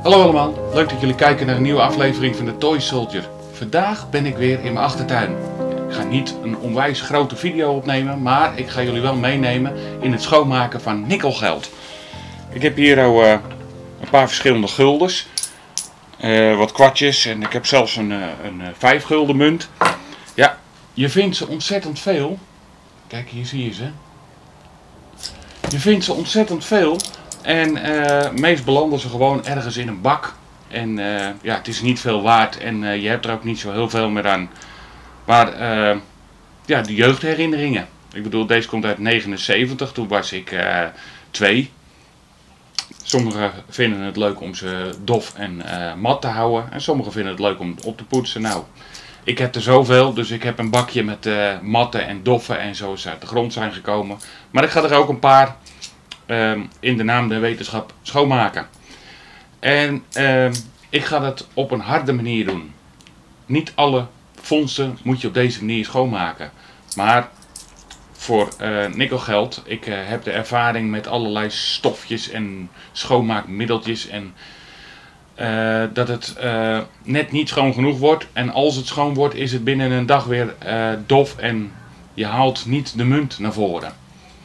Hallo allemaal, leuk dat jullie kijken naar een nieuwe aflevering van de Toy Soldier. Vandaag ben ik weer in mijn achtertuin. Ik ga niet een onwijs grote video opnemen, maar ik ga jullie wel meenemen in het schoonmaken van nikkelgeld. Ik heb hier een paar verschillende guldens, wat kwartjes en ik heb zelfs een 5 gulden munt. Ja, je vindt ze ontzettend veel. Kijk, hier zie je ze. Je vindt ze ontzettend veel. En meest belanden ze gewoon ergens in een bak. En ja, het is niet veel waard en je hebt er ook niet zo heel veel meer aan. Maar ja, de jeugdherinneringen. Ik bedoel, deze komt uit 79, toen was ik 2. Sommigen vinden het leuk om ze dof en mat te houden. En sommigen vinden het leuk om op te poetsen. Nou, ik heb er zoveel, dus ik heb een bakje met matten en doffen en zo is uit de grond zijn gekomen. Maar ik ga er ook een paar in de naam der wetenschap schoonmaken. En ik ga dat op een harde manier doen. Niet alle vondsten moet je op deze manier schoonmaken. Maar voor nikkelgeld, ik heb de ervaring met allerlei stofjes en schoonmaakmiddeltjes. En dat het net niet schoon genoeg wordt. En als het schoon wordt, is het binnen een dag weer dof en je haalt niet de munt naar voren.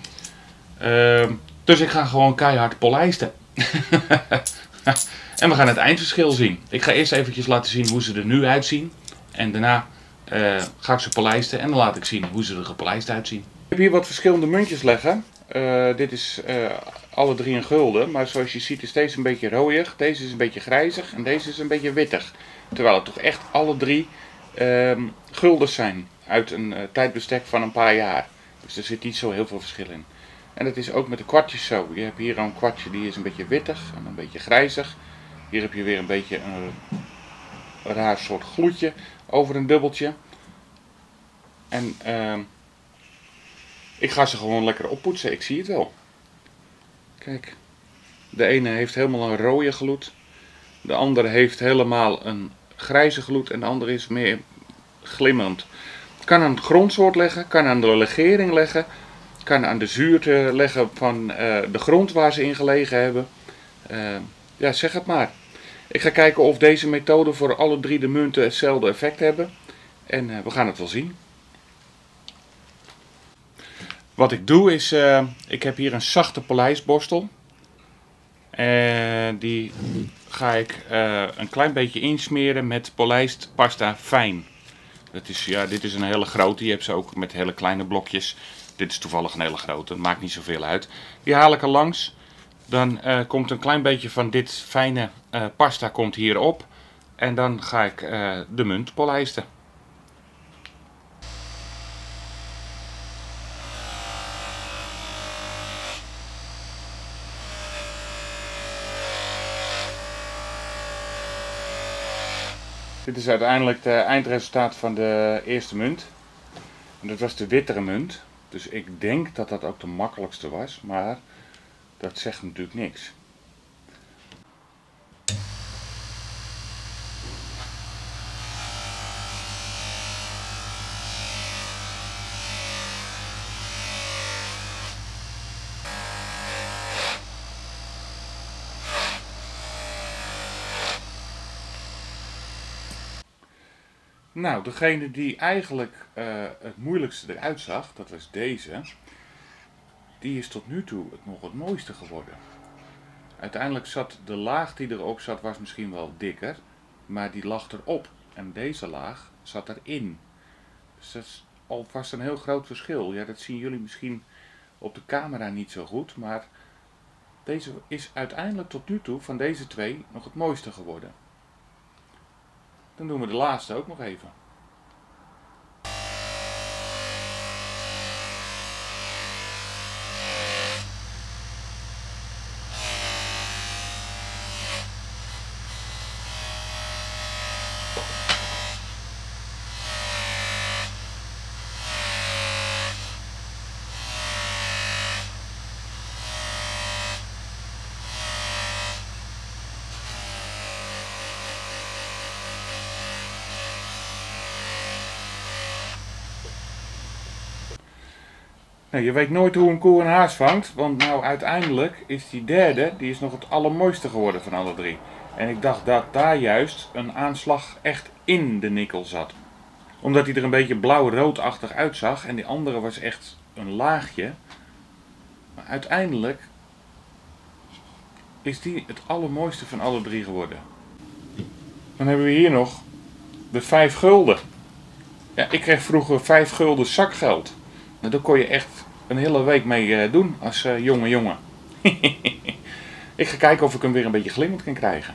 Dus ik ga gewoon keihard polijsten. En we gaan het eindverschil zien. Ik ga eerst eventjes laten zien hoe ze er nu uitzien. En daarna ga ik ze polijsten en dan laat ik zien hoe ze er gepolijst uitzien. Ik heb hier wat verschillende muntjes liggen. Dit is alle 3 een gulden. Maar zoals je ziet is deze een beetje rooiig. Deze is een beetje grijzig en deze is een beetje wittig. Terwijl het toch echt alle 3 guldens zijn. Uit een tijdbestek van een paar jaar. Dus er zit niet zo heel veel verschil in. En dat is ook met de kwartjes zo. Je hebt hier een kwartje die is een beetje wittig en een beetje grijzig. Hier heb je weer een beetje een raar soort gloedje over een dubbeltje. En ik ga ze gewoon lekker oppoetsen. Ik zie het wel. Kijk. De ene heeft helemaal een rode gloed. De andere heeft helemaal een grijze gloed. En de andere is meer glimmend. Het kan aan het grondsoort leggen. Kan aan de legering leggen. Kan aan de zuurte leggen van de grond waar ze in gelegen hebben. Ja, zeg het maar. Ik ga kijken of deze methode voor alle 3 de munten hetzelfde effect hebben. En we gaan het wel zien. Wat ik doe is, ik heb hier een zachte polijstborstel. Die ga ik een klein beetje insmeren met polijstpasta fijn. Dit is een hele grote, je hebt ze ook met hele kleine blokjes. Dit is toevallig een hele grote, dat maakt niet zoveel uit. Die haal ik er langs. Dan komt een klein beetje van dit fijne pasta komt hierop. En dan ga ik de munt polijsten. Dit is uiteindelijk het eindresultaat van de eerste munt. En dat was de wittere munt. Dus ik denk dat dat ook de makkelijkste was, maar dat zegt natuurlijk niks. Nou, degene die eigenlijk het moeilijkste eruit zag, dat was deze. Die is tot nu toe nog het mooiste geworden. Uiteindelijk zat de laag die erop zat, was misschien wel dikker, maar die lag erop. En deze laag zat erin. Dus dat is alvast een heel groot verschil. Ja, dat zien jullie misschien op de camera niet zo goed, maar deze is uiteindelijk tot nu toe van deze 2 nog het mooiste geworden. Dan doen we de laatste ook nog even. Nou, je weet nooit hoe een koe een haas vangt, want nou uiteindelijk is die derde, die is nog het allermooiste geworden van alle 3. En ik dacht dat daar juist een aanslag echt in de nikkel zat. Omdat hij er een beetje blauw-roodachtig uitzag en die andere was echt een laagje. Maar uiteindelijk is die het allermooiste van alle drie geworden. Dan hebben we hier nog de 5 gulden. Ja, ik kreeg vroeger 5 gulden zakgeld. Nou, daar kon je echt een hele week mee doen als jonge jongen. Ik ga kijken of ik hem weer een beetje glimmend kan krijgen.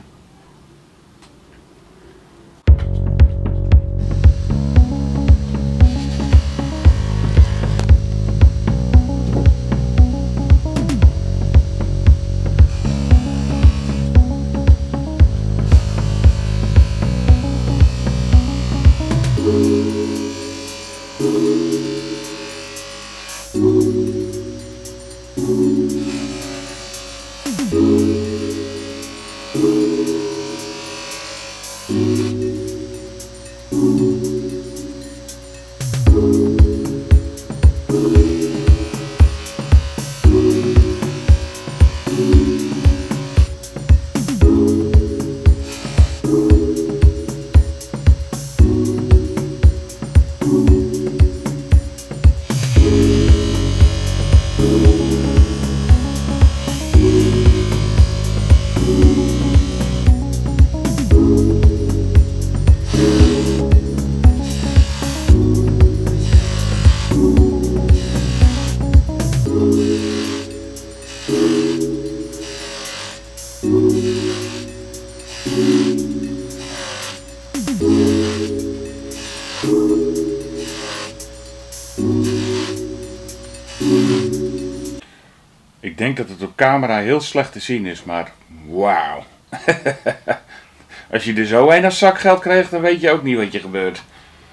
Ik denk dat het op camera heel slecht te zien is, maar wauw. Als je er zo een als zakgeld krijgt, dan weet je ook niet wat je gebeurt.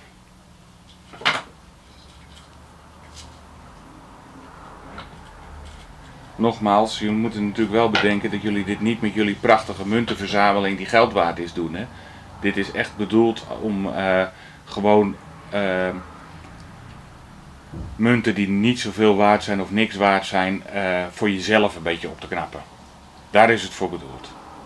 Nogmaals, jullie moeten natuurlijk wel bedenken dat jullie dit niet met jullie prachtige muntenverzameling die geld waard is doen. Hè? Dit is echt bedoeld om gewoon munten die niet zoveel waard zijn of niks waard zijn, voor jezelf een beetje op te knappen. Daar is het voor bedoeld.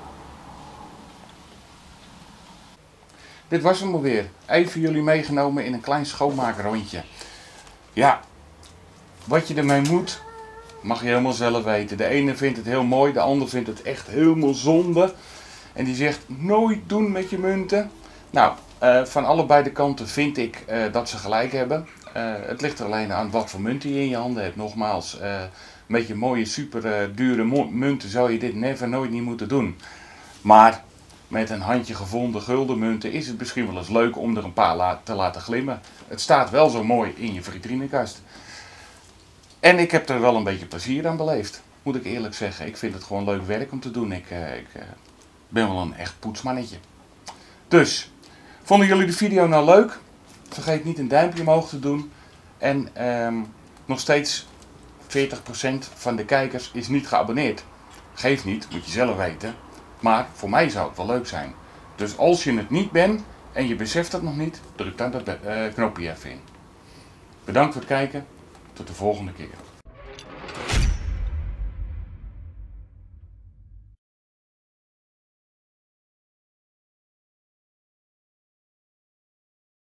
Dit was hem alweer. Even jullie meegenomen in een klein schoonmaakrondje. Ja, wat je ermee moet, mag je helemaal zelf weten. De ene vindt het heel mooi, de ander vindt het echt helemaal zonde. En die zegt nooit doen met je munten. Nou, van allebei de kanten vind ik dat ze gelijk hebben. Het ligt er alleen aan wat voor munten je in je handen hebt. Nogmaals, met je mooie super dure munten zou je dit nooit niet moeten doen. Maar met een handje gevonden guldenmunten is het misschien wel eens leuk om er een paar te laten glimmen. Het staat wel zo mooi in je vitrinekast. En ik heb er wel een beetje plezier aan beleefd, moet ik eerlijk zeggen. Ik vind het gewoon leuk werk om te doen. Ik ben wel een echt poetsmannetje. Dus, vonden jullie de video nou leuk? Vergeet niet een duimpje omhoog te doen. En nog steeds 40% van de kijkers is niet geabonneerd. Geeft niet, moet je zelf weten. Maar voor mij zou het wel leuk zijn. Dus als je het niet bent en je beseft het nog niet, druk dan dat knopje even in. Bedankt voor het kijken. Tot de volgende keer.